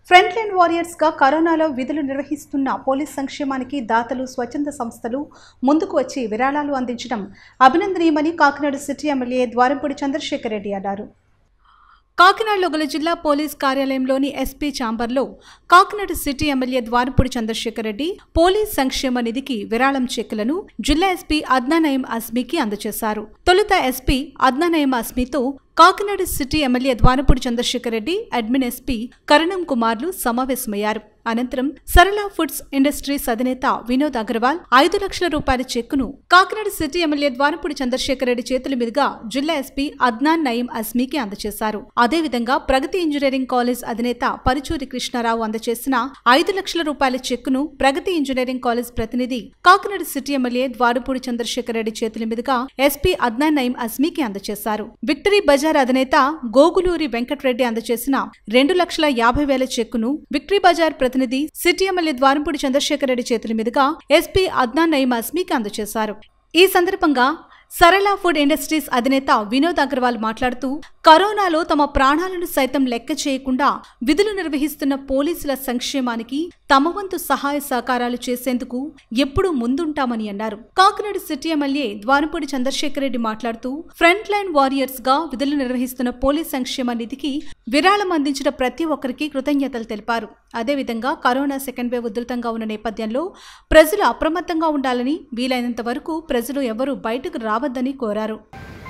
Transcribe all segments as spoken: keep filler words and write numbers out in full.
Front line warriors గా కరోనాలో విధులు నిర్వహిస్తున్న పోలీస్ సంక్షేమానికి దాతలు స్వచ్ఛంద సంస్థలు ముందుకు వచ్చి విరాళాలు అందించడం అభినందనీయమని కాకినాడ సిటీ ఎమ్మెల్యే ద్వారంపూడి చంద్రశేఖర్ రెడ్డి అన్నారు. కాకినాడలో గల జిల్లా పోలీస్ కార్యాలయంలోని ఎస్పీ ఛాంబర్లో Kakinada city MLA Dwarampudi Chandrasekhar Reddy police సంక్షేమ నిధికి విరాళం చెక్కులను జిల్లా ఎస్పీ అద్నా నయీం అస్మీకి అందజేశారు. తొలుత ఎస్పీ అద్నా నయీం అస్మీతో Kakinada city MLA Dwarampudi Chandrasekhar Reddy, admin SP Karanam కుమార్లు సమావేశమయ్యారు. అనంతరం సరళ ఫుడ్స్ ఇండస్ట్రీస్ అధినేత వినోద్ అగర్వాల్ ఐదు లక్షల రూపాయల చెక్కును కాకినాడ సిటీ ఎమ్మెల్యే ద్వారంపూడి చంద్రశేఖర్ రెడ్డి చేతుల మీదుగా జిల్లా ఎస్పీ అద్నాన్ నయీం అస్మీకి అందజేశారు. అదేవిధంగా ప్రగతి ఇంజనీరింగ్ కాలేజ్ అధినేత పరుచూరి కృష్ణారావు అందజేసిన ఐదు లక్షల రూపాయల చెక్కును ప్రగతి ఇంజనీరింగ్ కాలేజ్ ప్రతినిధి కాకినాడ సిటీ ఎమ్మెల్యే ద్వారంపూడి చంద్రశేఖర్ రెడ్డి చేతుల మీదుగా ఎస్పీ అద్నాన్ నయీం అస్మీకి అందజేశారు. విక్టరీ బజార్ అధినేత గోగులూరి వెంకటరెడ్డి అందజేసిన రెండు లక్షల యాభై వేల చెక్కును విక్టరీ బజార్ ప్రతినిధి సిటీ ఎమ్మెల్యే ద్వారంపూడి చంద్రశేఖర్ రెడ్డి చేతుల మీదుగా ఎస్పీ అద్నాన్ నయీం అస్మీకి అందజేశారు. ఈ సందర్భంగా సరళ ఫుడ్ ఇండస్ట్రీస్ అధినేత వినోద్ అగర్వాల్ మాట్లాడుతూ కరోనాలో తమ ప్రాణాలను సైతం లెక్క చేయకుండా విధులు నిర్వహిస్తున్న పోలీసుల సంక్షేమానికి తమ వంతు సహాయ సహకారాలు చేసేందుకు ఎప్పుడూ ముందుంటామని అన్నారు. కాకినాడ సిటీ ఎమ్మెల్యే ద్వారంపూడి చంద్రశేఖర్ రెడ్డి మాట్లాడుతూ ఫ్రంట్ లైన్ వారియర్స్ గా విధులు నిర్వహిస్తున్న పోలీస్ సంక్షేమ నిధికి విరాళం అందించిన ప్రతి ఒక్కరికి కృతజ్ఞతలు తెలిపారు. అదేవిధంగా కరోనా సెకండ్ వేవ్ ఉధృతంగా ఉన్న నేపథ్యంలో ప్రజలు అప్రమత్తంగా ఉండాలని, వీలైనంత వరకు ప్రజలు ఎవరూ బయటకు రావద్దని కోరారు.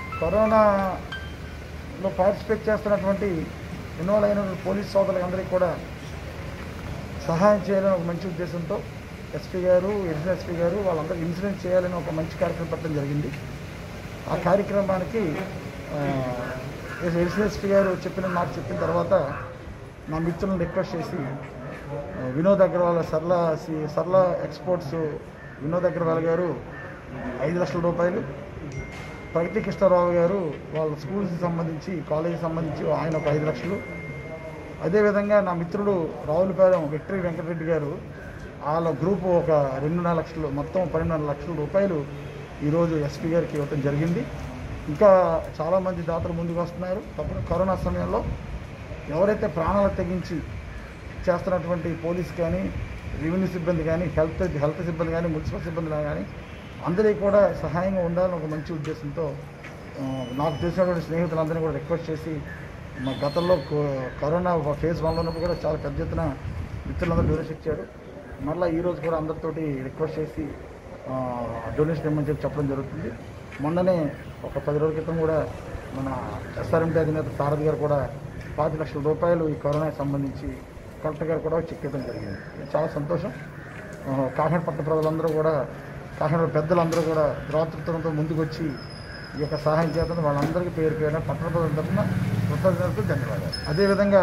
కరోనాలో పార్టిసిపేట్ చేస్తున్నటువంటి ఇన్వాల్వ్ అయిన పోలీస్ సోదరులందరికీ కూడా సహాయం చేయాలని ఒక మంచి ఉద్దేశంతో ఎస్పీ గారు, ఎడిషనల్ ఎస్పీ గారు వాళ్ళందరూ ఇన్సూరెన్స్ చేయాలని ఒక మంచి కార్యక్రమం పెట్టడం జరిగింది. ఆ కార్యక్రమానికి ఎడిషనల్ ఎస్పీ గారు చెప్పిన మాట చెప్పిన తర్వాత నా మిత్రులను రిక్వెస్ట్ చేసి వినోద్ అగర్వాల్ సర్ల సర్ల ఎక్స్పోర్ట్స్ వినోద్ అగర్వాల్ గారు ఐదు లక్షల రూపాయలు, ప్రగతి కృష్ణారావు గారు వాళ్ళ స్కూల్స్కి సంబంధించి కాలేజీకి సంబంధించి ఆయన ఒక ఐదు లక్షలు, అదేవిధంగా నా మిత్రుడు రావులపాలెం విక్టరీ వెంకటరెడ్డి గారు వాళ్ళ గ్రూపు ఒక రెండున్నర లక్షలు, మొత్తం పన్నెండున్నర లక్షల రూపాయలు ఈరోజు ఎస్పీ గారికి ఇవ్వటం జరిగింది. ఇంకా చాలామంది దాతలు ముందుకు వస్తున్నారు. తప్పని కరోనా సమయంలో ఎవరైతే ప్రాణాలు తెగించి చేస్తున్నటువంటి పోలీస్ కానీ, రెవెన్యూ సిబ్బంది కానీ, హెల్త్ హెల్త్ సిబ్బంది కానీ, మున్సిపల్ సిబ్బంది కానీ అందరికీ కూడా సహాయంగా ఉండాలని ఒక మంచి ఉద్దేశంతో నాకు తెలిసినటువంటి స్నేహితులందరినీ కూడా రిక్వెస్ట్ చేసి మా గతంలో కరోనా ఫేజ్ వన్లో ఉన్నప్పుడు కూడా చాలా పెద్ద ఎత్తున మిత్రులందరూ డొనేషన్ ఇచ్చారు. మళ్ళీ ఈరోజు కూడా అందరితోటి రిక్వెస్ట్ చేసి డొనేషన్ ఇవ్వమని చెప్పి చెప్పడం జరుగుతుంది. మొన్ననే ఒక పది రోజుల క్రితం కూడా మన ఎస్ఆర్ఎంటీ అధినేత సారథి గారు కూడా పాతి లక్షల రూపాయలు ఈ కరోనాకి సంబంధించి కలెక్టర్ గారు కూడా చెక్ ఇవ్వడం జరిగింది. చాలా సంతోషం. కాకినాడ పట్టణ ప్రజలందరూ కూడా, కాకినాడ పెద్దలందరూ కూడా ద్రాతృత్వంతో ముందుకు వచ్చి ఈ యొక్క సహాయం చేస్తున్న వాళ్ళందరికీ పేరు పేరున పట్టణ ప్రజల తరఫున కృతజ్ఞతలు, ధన్యవాదాలు. అదేవిధంగా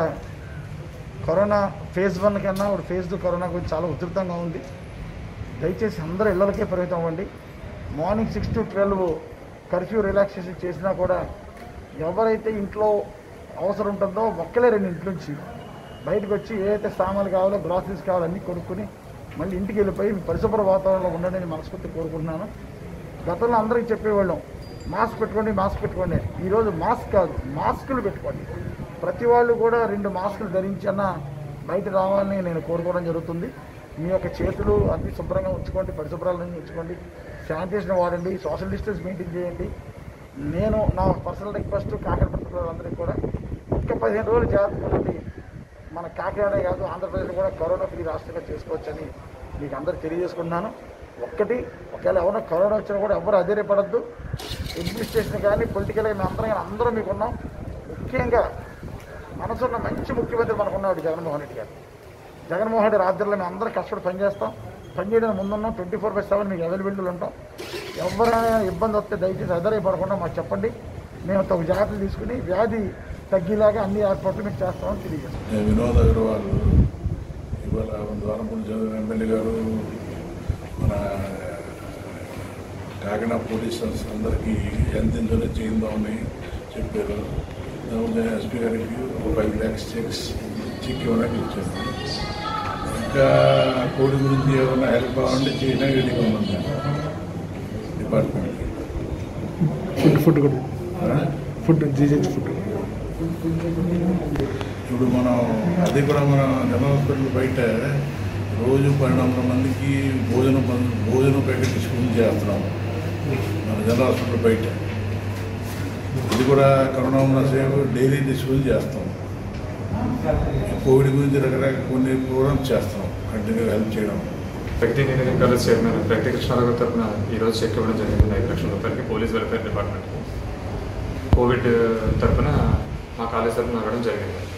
కరోనా ఫేజ్ వన్ కన్నా ఇప్పుడు ఫేజ్ టూ కరోనా గురించి చాలా ఉధృతంగా ఉంది. దయచేసి అందరూ ఇళ్లకే పరిమితం అవ్వండి. Morning six to twelve curfew relaxation చేసినా కూడా ఎవరైతే ఇంట్లో అవసరం ఉంటుందో ఒక్కలే రెండు ఇంటి నుంచి బయటకు వచ్చి ఏదైతే సామాన్లు కావాలో, గ్రాసరీస్ కావాలో అన్నీ కొనుక్కొని మళ్ళీ ఇంటికి వెళ్ళిపోయి పరిశుభ్ర వాతావరణంలో ఉండండి అని మనస్ఫూర్తి కోరుకుంటున్నాను. గతంలో అందరికీ చెప్పేవాళ్ళం మాస్క్ పెట్టుకోండి, మాస్క్ పెట్టుకోండి. ఈరోజు మాస్క్ కాదు, మాస్కులు పెట్టుకోండి. ప్రతి వాళ్ళు కూడా రెండు మాస్కులు ధరించి అన్న బయట రావాలని నేను కోరుకోవడం జరుగుతుంది. మీ యొక్క చేతులు అన్ని శుభ్రంగా ఉంచుకోండి, పరిశుభ్రాలను ఉంచుకోండి, శానిటైజేషన్ వాడండి, సోషల్ డిస్టెన్స్ మెయింటైన్ చేయండి. నేను నా పర్సనల్ రిక్వెస్ట్ కాకినాడ పట్టణందరికీ కూడా ఇంకా పదిహేను రోజులు జాగ్రత్తగా మన కాకినాడే కాదు ఆంధ్రప్రదేశ్ కూడా కరోనా ఫ్రీ రాష్ట్రంగా చేసుకోవచ్చని మీకు అందరూ తెలియజేసుకున్నాను. ఒక్కటి, ఒకవేళ ఎవరైనా కరోనా వచ్చినా కూడా ఎవరు అధైర్యపడద్దు. అడ్మినిస్ట్రేషన్ కానీ, పొలిటికల్గా మేము అందరం కానీ అందరం మీకున్నాం. ముఖ్యంగా మనసున్న మంచి ముఖ్యమంత్రి మనకున్నాడు జగన్మోహన్ రెడ్డి గారు. జగన్మోహన్ రెడ్డి రాజ్యంలో మేము అందరం కష్టపడి పనిచేస్తాం. పనిచేయడానికి ముందున్నాం. ట్వంటీ ఫోర్ బై సెవెన్ మీకు అవైలబిలిటీలు ఉంటాం. ఎవరైనా ఇబ్బంది వస్తే దయచేసి అధైర్యపడకుండా మాకు చెప్పండి. మేము తగు జాగ్రత్తలు తీసుకుని వ్యాధి తగ్గేలాగా అన్ని ఏర్పాట్లు మీకు చేస్తామని తెలియజేస్తాం. వినోద్ అగర్వాల్ ఇవాళ ద్వారంపూడి ఎమ్మెల్యే గారు మన కాకినాడ పోలీసర్స్ అందరికీ ఎంత ఇన్సూరెన్స్ చేయిందామని చెప్పారు. దాని ఎస్పీ గారికి ఒక ఫైవ్ ల్యాక్స్ చెక్స్ చెక్ ఇవ్వడానికి ఇచ్చారు. ఇంకా కోడి గురించి ఏమైనా హెల్ప్ కావాలంటే చేయడానికి రెడీగా ఉందండి డిపార్ట్మెంట్కి. ఫుడ్ ఫుడ్ కూడా ఫుడ్ జీజెచ్ ఫుడ్ ఇప్పుడు మనం అది కూడా మన జనరల్ హాస్పిటల్ బయట రోజు పన్నెండు వందల మందికి భోజనం భోజనం ప్యాకెట్ డిస్ట్రిబ్యూషన్ చేస్తున్నాం మన జనరల్ హాస్పిటల్ బయట. ఇది కూడా కరోనా ఉన్న సేవ డైలీ డిస్ట్రిబ్యూషన్ చేస్తాం. కోవిడ్ గురించి రకరకాల కొన్ని ప్రోగ్రామ్స్ చేస్తున్నాం, కంటిన్యూగా హెల్ప్ చేయడం. Pragathi engineering college chairman Pragathi Krishnarao గారి తరఫున ఈరోజు చెక్ ఇవ్వడం జరిగింది ఐదు లక్షల రూపాయలకి పోలీస్ వెల్ఫేర్ డిపార్ట్మెంట్కి. కోవిడ్ తరఫున మా కాలేజ్ తరఫున ఇవ్వడం జరిగింది.